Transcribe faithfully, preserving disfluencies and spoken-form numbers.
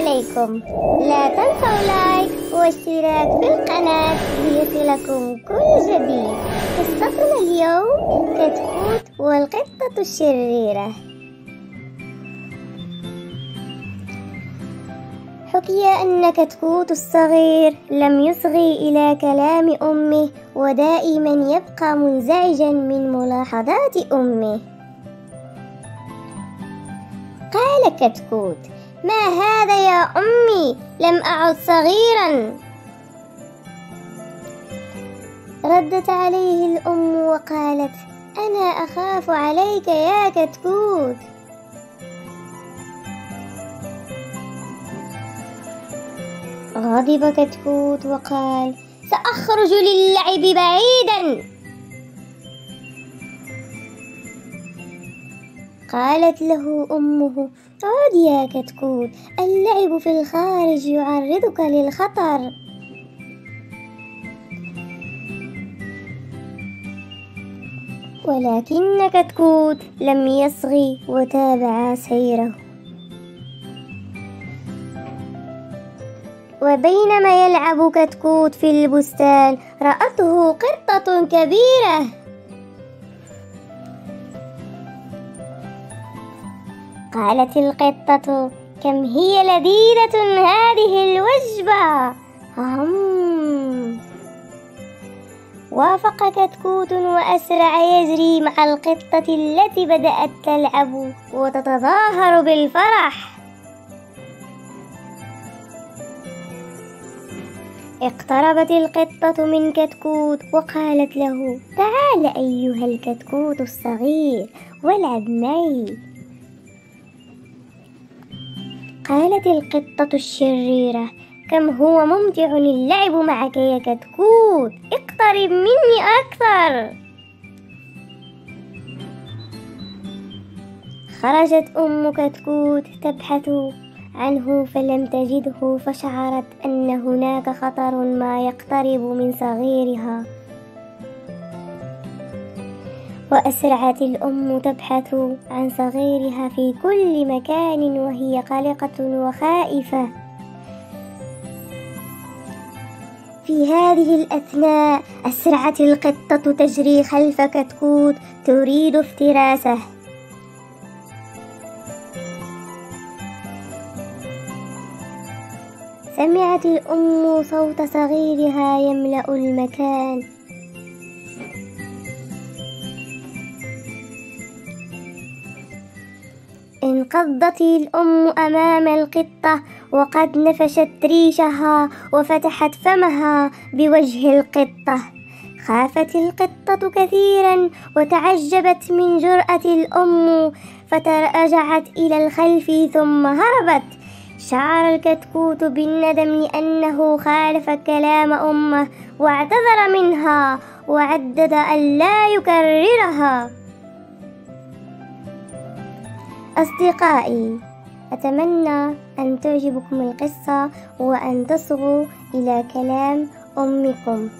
عليكم، لا تنسوا لايك واشتراك في القناة ليصلكم كل جديد. قصتنا اليوم كتكوت والقطة الشريرة. حكي أن كتكوت الصغير لم يصغي إلى كلام أمه، ودائما يبقى منزعجا من ملاحظات أمه. قال كتكوت: ما هذا يا أمي؟ لم أعد صغيرا. ردت عليه الأم وقالت: أنا أخاف عليك يا كتكوت. غضب كتكوت وقال: سأخرج للعب بعيدا. قالت له أمه: عد يا كتكوت، اللعب في الخارج يعرضك للخطر. ولكن كتكوت لم يصغي وتابع سيره. وبينما يلعب كتكوت في البستان رأته قطة كبيرة. قالت القطة: كم هي لذيذة هذه الوجبة. هم. وافق كتكوت وأسرع يجري مع القطة التي بدأت تلعب وتتظاهر بالفرح. اقتربت القطة من كتكوت وقالت له: تعال أيها الكتكوت الصغير والعب معي. قالت القطة الشريرة: كم هو ممتع اللعب معك يا كتكوت، اقترب مني أكثر. خرجت أم كتكوت تبحث عنه فلم تجده، فشعرت أن هناك خطر ما يقترب من صغيرها. وأسرعت الأم تبحث عن صغيرها في كل مكان وهي قلقة وخائفة. في هذه الأثناء أسرعت القطة تجري خلف كتكوت تريد افتراسه. سمعت الأم صوت صغيرها يملأ المكان. انقضت الأم أمام القطة وقد نفشت ريشها وفتحت فمها بوجه القطة. خافت القطة كثيرا وتعجبت من جرأة الأم، فتراجعت إلى الخلف ثم هربت. شعر الكتكوت بالندم لأنه خالف كلام أمه واعتذر منها وعدد أن لا يكررها. أصدقائي، أتمنى أن تعجبكم القصة وأن تصغوا إلى كلام أمكم.